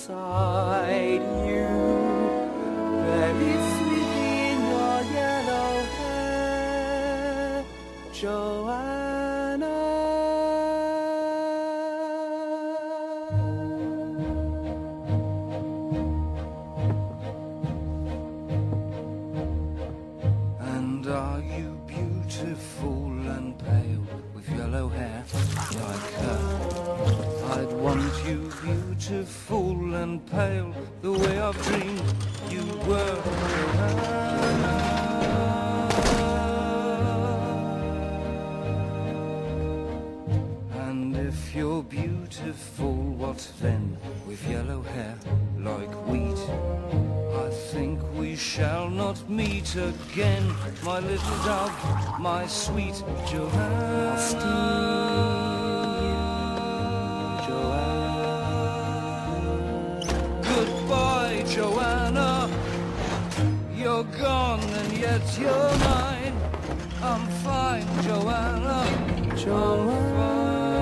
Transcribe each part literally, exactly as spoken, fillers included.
beside you, very sweet in your yellow hair, Joanna. And are you beautiful and pale with yellow hair like her? I'd want you beautiful and pale the way I've dreamed you were, Joanna. And if you're beautiful, what then with yellow hair like wheat? I think we shall not meet again, my little dove, my sweet Joanna. I'll steal you, Joanna. Goodbye, Joanna. You're gone and yet you're mine. I'm fine, Joanna. Joanna.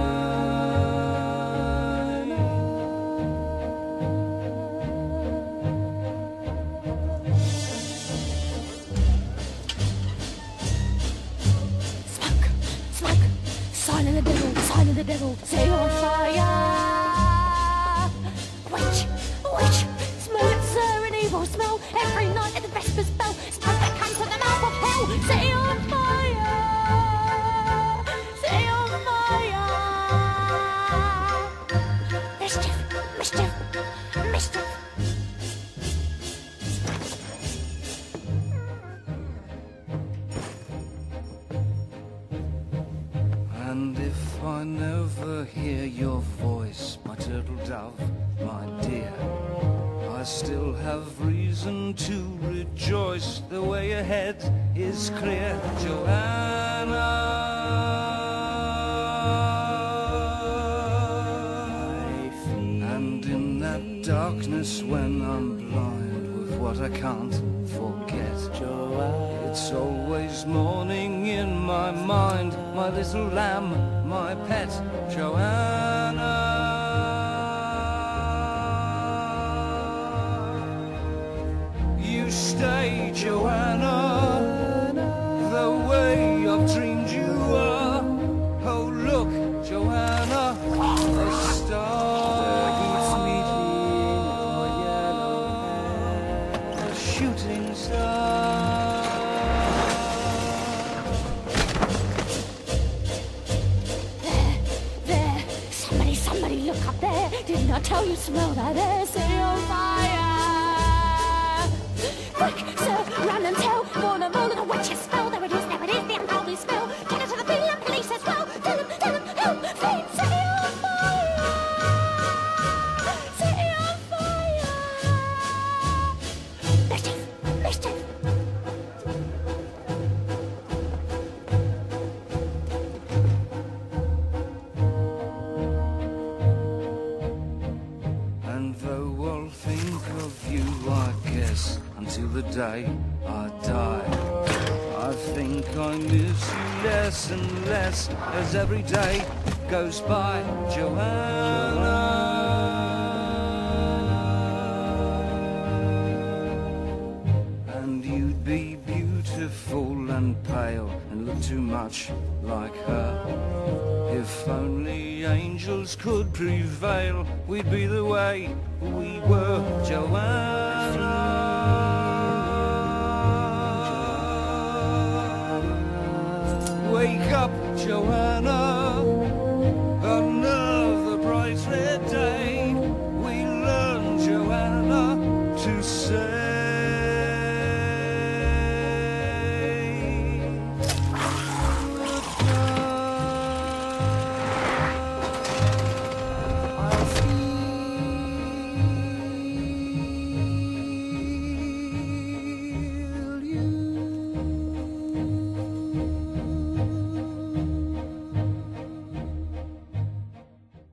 Sign of the devil, sign of the devil, say on fire. Witch, witch, smell it, sir, an evil smell. Every night at the Vespers bell, smoke that comes from the mouth of hell. Say on fire, say on fire. Mischief, mischief, mischief. And if I never hear your voice, my turtle dove, my dear, I still have reason to rejoice. The way ahead is clear, Joanna. And in that darkness when I'm blind with what I can't forget, Joanna, it's always morning in my mind, my little lamb, my pet, Joanna. You stay, Joanna, the way I've dreamed you are. Oh look, Joanna, the star, a shooting star. Somebody look up there. Didn't I tell you smell that air? Say on fire. Quick, sir, run and tell. Warn them all of the witches spell. There it is, there it is, the unholy spell. Get it to the Finland police as well. Tell them, tell them, help, please. Say on fire. Say on fire. Mischief, mischief. And though I'll think of you, I guess, until the day I die, I think I miss you less and less as every day goes by, Joanna. And you'd be beautiful and pale and look too much like her. If only angels could prevail, we'd be the way we were, Joanna. Wake up, Joanna.